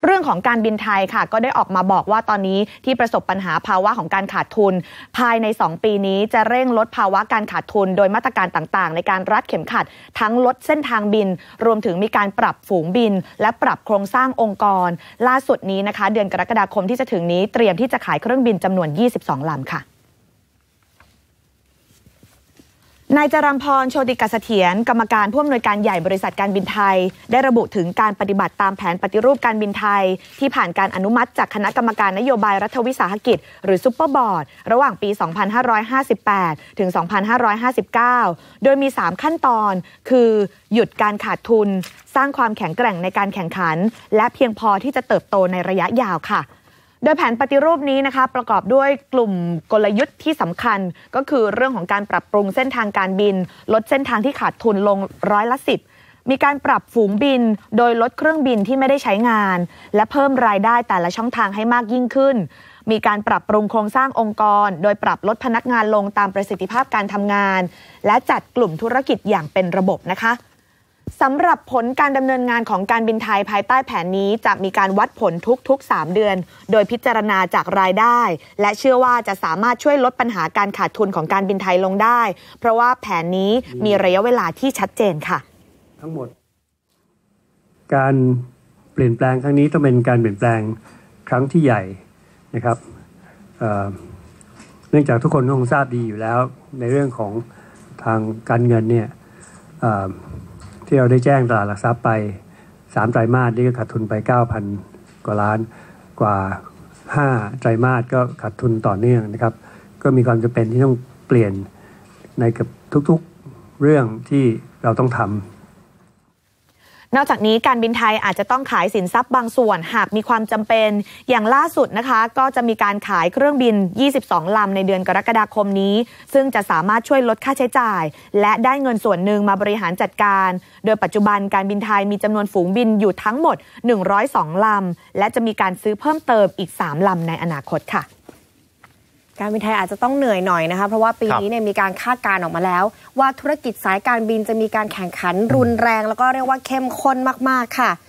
เรื่องของการบินไทยค่ะก็ได้ออกมาบอกว่าตอนนี้ที่ประสบปัญหาภาวะของการขาดทุนภายใน2 ปีนี้จะเร่งลดภาวะการขาดทุนโดยมาตรการต่างๆในการรัดเข็มขัดทั้งลดเส้นทางบินรวมถึงมีการปรับฝูงบินและปรับโครงสร้างองค์กรล่าสุดนี้นะคะเดือนกรกฎาคมที่จะถึงนี้เตรียมที่จะขายเครื่องบินจำนวน22 ลำค่ะนายจรัมพร โชติกเสถียรกรรมการผู้อำนวยการใหญ่บริษัทการบินไทยได้ระบุถึงการปฏิบัติตามแผนปฏิรูปการบินไทยที่ผ่านการอนุมัติจากคณะกรรมการนโยบายรัฐวิสาหกิจหรือซุปเปอร์บอร์ดระหว่างปี 2558 ถึง 2559 โดยมี 3 ขั้นตอนคือหยุดการขาดทุนสร้างความแข็งแกร่งในการแข่งขันและเพียงพอที่จะเติบโตในระยะยาวค่ะโดยแผนปฏิรูปนี้นะคะประกอบด้วยกลุ่มกลยุทธ์ที่สำคัญก็คือเรื่องของการปรับปรุงเส้นทางการบินลดเส้นทางที่ขาดทุนลง10%มีการปรับฝูงบินโดยลดเครื่องบินที่ไม่ได้ใช้งานและเพิ่มรายได้แต่ละช่องทางให้มากยิ่งขึ้นมีการปรับปรุงโครงสร้างองค์กรโดยปรับลดพนักงานลงตามประสิทธิภาพการทำงานและจัดกลุ่มธุรกิจอย่างเป็นระบบนะคะสำหรับผลการดำเนินงานของการบินไทยภายใต้แผนนี้จะมีการวัดผลทุกๆ3 เดือนโดยพิจารณาจากรายได้และเชื่อว่าจะสามารถช่วยลดปัญหาการขาดทุนของการบินไทยลงได้เพราะว่าแผนนี้มีระยะเวลาที่ชัดเจนค่ะทั้งหมดการเปลี่ยนแปลงครั้งนี้ต้องเป็นการเปลี่ยนแปลงครั้งที่ใหญ่นะครับเนื่องจากทุกคนคงทราบดีอยู่แล้วในเรื่องของทางการเงินเนี่ยที่เราได้แจ้งตลาดหลักทรัพย์ไป3 ไตรมาสนี่ก็ขาดทุนไป 9,000 กว่าล้านกว่า5 ไตรมาสก็ขาดทุนต่อเนื่องนะครับก็มีความจำเป็นที่ต้องเปลี่ยนในกับทุกๆเรื่องที่เราต้องทำนอกจากนี้การบินไทยอาจจะต้องขายสินทรัพย์บางส่วนหากมีความจำเป็นอย่างล่าสุดนะคะก็จะมีการขายเครื่องบิน22 ลำในเดือนกรกฎาคมนี้ซึ่งจะสามารถช่วยลดค่าใช้จ่ายและได้เงินส่วนหนึ่งมาบริหารจัดการโดยปัจจุบันการบินไทยมีจำนวนฝูงบินอยู่ทั้งหมด102 ลำและจะมีการซื้อเพิ่มเติมอีก3 ลำในอนาคตค่ะการบินไทยอาจจะต้องเหนื่อยหน่อยนะคะเพราะว่าปีนี้เนี่ยมีการคาดการณ์ออกมาแล้วว่าธุรกิจสายการบินจะมีการแข่งขันรุนแรงแล้วก็เรียกว่าเข้มข้นมากๆค่ะ